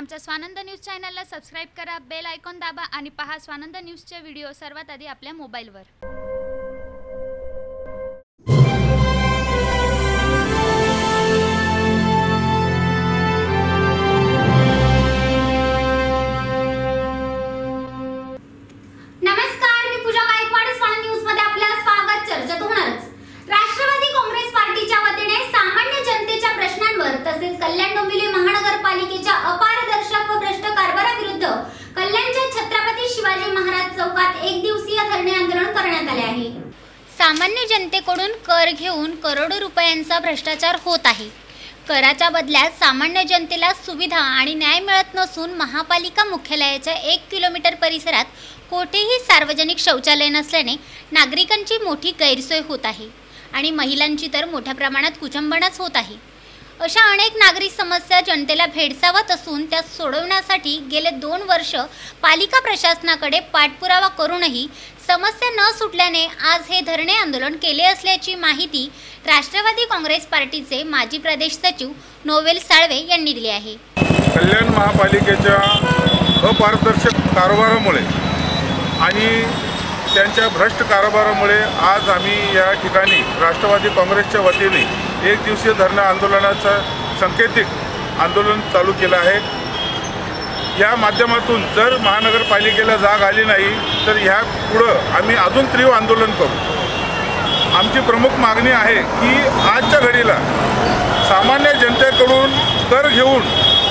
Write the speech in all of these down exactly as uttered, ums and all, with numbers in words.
आमच्या स्वानंद न्यूज चॅनलला सबस्क्राइब करा, बेल आयकॉन दाबा आणि पहा स्वानंद न्यूजचे व्हिडिओ सर्वात आधी आपल्या मोबाईलवर। नमस्कार, मी पूजा गायकवाड। स्वानंद न्यूज मध्ये आपलं स्वागत। चर्चेत होणारच राष्ट्रवादी काँग्रेस पार्टीच्या वतीने सामान्य जनतेच्या प्रश्नांवर तसेच कल्याण डोंबिवली महानगरपालिकेच्या अपारदर्शक व भ्रष्ट कारभाराविरुद्ध कल्याणच्या छत्रपती शिवाजी महाराज चौकात एक दिवसीय धरणे आंदोलन करण्यात आले आहे। सामान्य जनतेकडून कर घेऊन करोडो रुपयांचा भ्रष्टाचार होत आहे। कराच्या बदल्यात सामान्य जनतेला सुविधा आणि न्याय मिळत नसून महापालिका मुख्यालयाच्या एक किलोमीटर परिसरात कोठेही सार्वजनिक शौचालय नसल्याने नागरिकांची मोठी गैरसोय होत आहे आणि महिलांची तर मोठ्या प्रमाणात कुचंबणाच होत आहे। अशा अनेक नागरी समस्या जनतेला भेडसावत असून त्या सोडवण्यासाठी गेले दोन वर्ष पालिका प्रशासनाकडे पाठपुरावा करूनही समस्या न सुटल्याने आज हे धरणे आंदोलन केले असल्याची माहिती राष्ट्रवादी काँग्रेस पार्टीचे माजी प्रदेश सचिव नोवेल साळवे यांनी दिली आहे। कल्याण महापालिकेच्या अपारदर्शक कारभारामुळे आणि त्यांच्या भ्रष्ट कारभारामुळे आज आम्ही या ठिकाणी राष्ट्रवादी काँग्रेसच्या वतीने एक दिवसीय धरणे आंदोलनाचं सांकेतिक आंदोलन चालू केलं आहे। या माध्यमातून जर महानगरपालिकेला जाग आली नाही तर ह्या पुढं आम्ही अजून तीव्र आंदोलन करू। आमची प्रमुख मागणी आहे की आजच्या घडीला सामान्य जनतेकडून कर घेऊन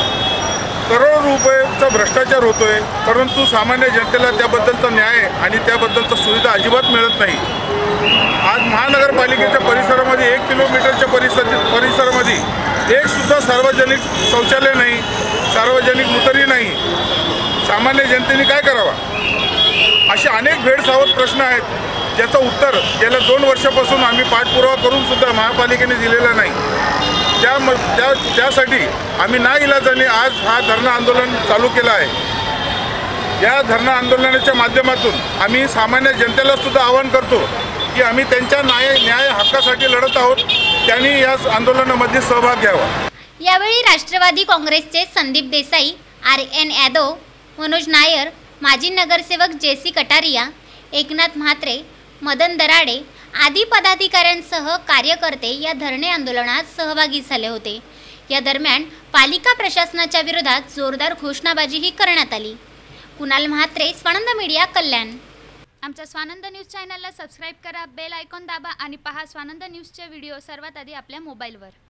करोड रुपयाचा भ्रष्टाचार होतोय, परंतु सामान्य जनतेला त्याबद्दलचा न्याय आणि त्याबद्दलचा सुविधा अजिबात मिळत नाही। आज महानगरपालिकेच्या परिसरामध्ये एक किलोमीटरच्या परिसर परिसरामध्ये एक सुद्धा सार्वजनिक शौचालय नाही, सार्वजनिक मुतरी नाही। सामान्य जनतेने काय करावा? असे अनेक भेडसावत प्रश्न आहेत ज्याचं उत्तर गेल्या दोन वर्षापासून आम्ही पाठपुरावा करून सुद्धा महापालिकेने दिलेला नाही। त्या त्या त्यासाठी आम्ही नाइलाजाने आज हा धरणे आंदोलन चालू केलं आहे। या धरणे आंदोलनाच्या माध्यमातून आम्ही सामान्य जनतेला सुद्धा आवाहन करतो की आम्ही त्यांच्या न्याय न्याय हक्कासाठी लढत आहोत, त्यांनी या आंदोलनामध्ये सहभाग घ्यावा। यावेळी राष्ट्रवादी काँग्रेसचे संदीप देसाई, आर एन यादव, मनोज नायर, माजी नगरसेवक जेसी कटारिया, एकनाथ म्हात्रे, मदन दराडे आदी पदाधिकाऱ्यांसह कार्यकर्ते या धरणे आंदोलनात सहभागी झाले होते। या दरम्यान पालिका प्रशासनाच्या विरोधात जोरदार घोषणाबाजीही करण्यात आली। कुणाल म्हात्रे, स्वानंद मीडिया, कल्याण। आमच्या स्वानंद न्यूज चॅनलला सबस्क्राइब करा, बेल आयकॉन दाबा आणि पहा स्वानंद न्यूजचे व्हिडिओ सर्वात आधी आपल्या मोबाईलवर।